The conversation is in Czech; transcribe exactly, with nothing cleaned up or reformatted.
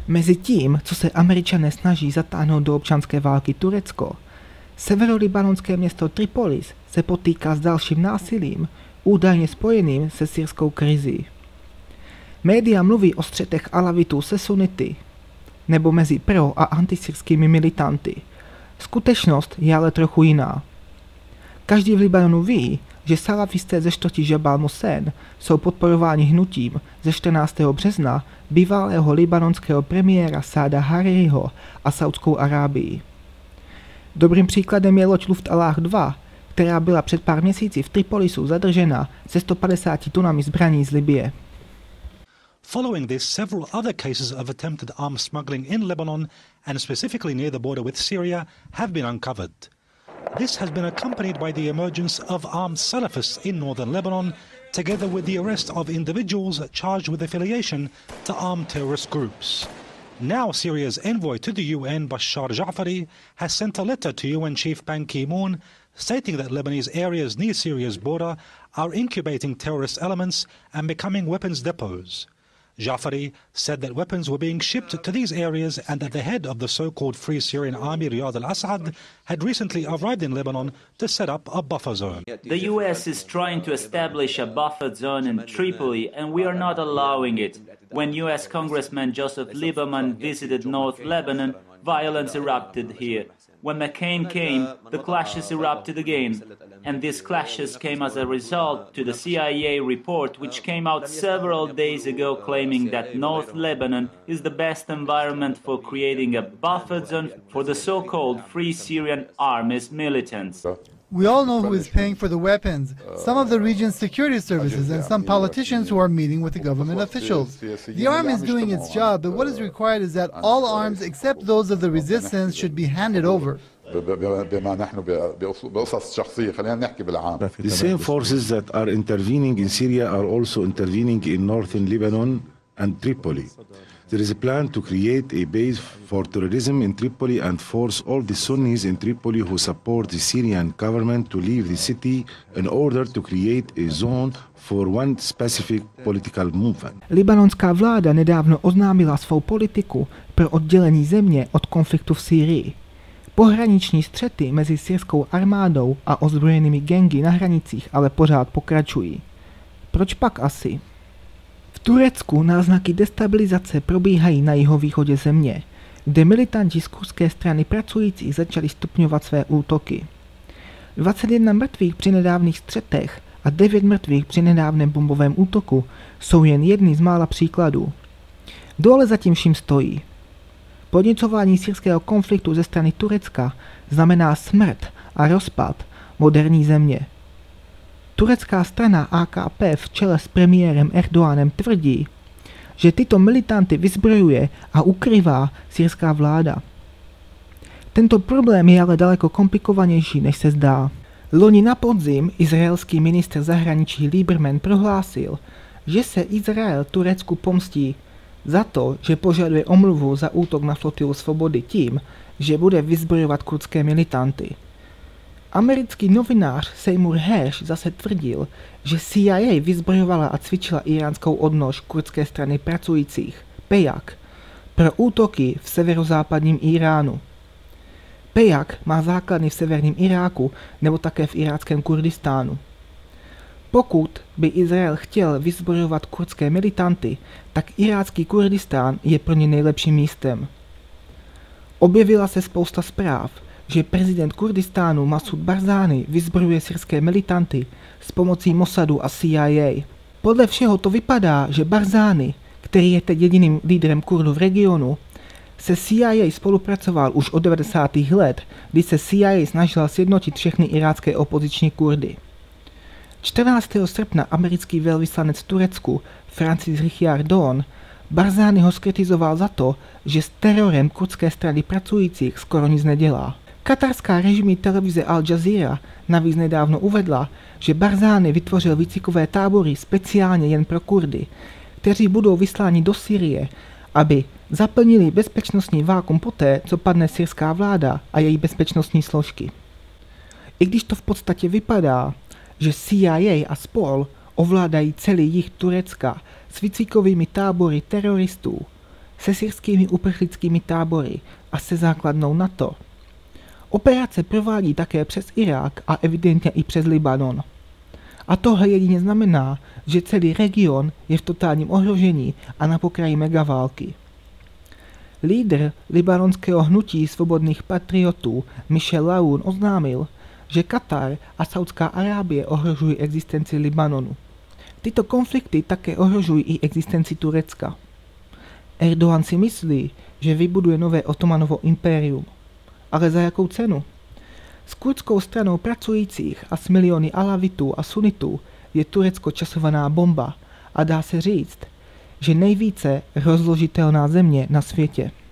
Mezi tím, co se Američané snaží zatáhnout do občanské války Turecko, severolibanonské město Tripolis se potýká s dalším násilím, údajně spojeným se syrskou krizí. Média mluví o střetech alavitů se sunity, nebo mezi pro- a antisyrskými militanty. Skutečnost je ale trochu jiná. Každý v Libanonu ví, že salafisté ze čtvrti Jabal Mosen jsou podporováni hnutím ze čtrnáctého března bývalého libanonského premiéra Sáda Haririho a Saudskou Arábii. Dobrým příkladem je loď Luft Allah dva, která byla před pár měsíci v Tripolisu zadržena se sto padesáti tunami zbraní z Libye. Following this, several other cases of attempted arms smuggling in Lebanon and specifically near the border with Syria have been uncovered. This has been accompanied by the emergence of armed Salafists in northern Lebanon, together with the arrest of individuals charged with affiliation to armed terrorist groups. Now Syria's envoy to the U N, Bashar Ja'fari, has sent a letter to U N Chief Ban Ki-moon stating that Lebanese areas near Syria's border are incubating terrorist elements and becoming weapons depots. Ja'fari said that weapons were being shipped to these areas and that the head of the so-called Free Syrian Army, Riyad al-Assad, had recently arrived in Lebanon to set up a buffer zone. The U S is trying to establish a buffer zone in Tripoli, and we are not allowing it. When U S Congressman Joseph Lieberman visited North Lebanon, violence erupted here. When McCain came, the clashes erupted again. And these clashes came as a result to the C I A report, which came out several days ago, claiming that North Lebanon is the best environment for creating a buffer zone for the so-called Free Syrian Army's militants. We all know who is paying for the weapons, some of the region's security services and some politicians who are meeting with the government officials. The army is doing its job, but what is required is that all arms except those of the resistance should be handed over. The same forces that are intervening in Syria are also intervening in northern Lebanon and Tripoli. There is a plan to create a base for terrorism in Tripoli and force all the Sunnis in Tripoli who support the Syrian government to leave the city in order to create a zone for one specific political movement. Libanonská vláda nedávno oznámila svou politiku pro oddělení země od konfliktu v Sýrii. Pohraniční střety mezi syrskou armádou a ozbrojenými gangy na hranicích ale pořád pokračují. Proč pak asi? V Turecku náznaky destabilizace probíhají na jihovýchodě země, kde militanti z kurdské strany pracujících začali stupňovat své útoky. dvacet jedna mrtvých při nedávných střetech a devět mrtvých při nedávném bombovém útoku jsou jen jedny z mála příkladů. Kdo ale zatím vším stojí? Podněcování syrského konfliktu ze strany Turecka znamená smrt a rozpad moderní země. Turecká strana A K P v čele s premiérem Erdoganem tvrdí, že tyto militanty vyzbrojuje a ukrývá syrská vláda. Tento problém je ale daleko komplikovanější, než se zdá. Loni na podzim izraelský ministr zahraničí Lieberman prohlásil, že se Izrael Turecku pomstí za to, že požaduje omluvu za útok na flotilu Svobody tím, že bude vyzbrojovat kurdské militanty. Americký novinář Seymour Hersh zase tvrdil, že C I A vyzbrojovala a cvičila iránskou odnož kurdské strany pracujících, P E A K, pro útoky v severozápadním Iránu. P E A K má základny v severním Iráku nebo také v iráckém Kurdistánu. Pokud by Izrael chtěl vyzbrojovat kurdské militanty, tak irácký Kurdistán je pro ně nejlepším místem. Objevila se spousta zpráv, že prezident Kurdistánu Masud Barzani vyzbrojuje syrské militanty s pomocí Mossadu a C I A. Podle všeho to vypadá, že Barzani, který je teď jediným lídrem Kurdů v regionu, se C I A spolupracoval už od devadesátých let, kdy se C I A snažila sjednotit všechny irácké opoziční Kurdy. čtrnáctého srpna americký velvyslanec v Turecku Francis Richard Dawn Barzaniho skritizoval za to, že s terorem kurdské strany pracujících skoro nic nedělá. Katarská režimní televize Al Jazeera navíc nedávno uvedla, že Barzani vytvořil výcvikové tábory speciálně jen pro Kurdy, kteří budou vysláni do Sýrie, aby zaplnili bezpečnostní vákuum poté, co padne syrská vláda a její bezpečnostní složky. I když to v podstatě vypadá, že C I A a spol ovládají celý jih Turecka s výcvikovými tábory teroristů, se syrskými uprchlickými tábory a se základnou NATO. Operace provádí také přes Irák a evidentně i přes Libanon. A tohle jedině znamená, že celý region je v totálním ohrožení a na pokraji megaválky. Lídr libanonského hnutí svobodných patriotů Michel Aoun oznámil, že Katar a Saudská Arábie ohrožují existenci Libanonu. Tyto konflikty také ohrožují i existenci Turecka. Erdogan si myslí, že vybuduje nové Otomanovo impérium. Ale za jakou cenu? S kurdskou stranou pracujících a s miliony alavitů a sunitů je Turecko časovaná bomba a dá se říct, že nejvíce rozložitelná země na světě.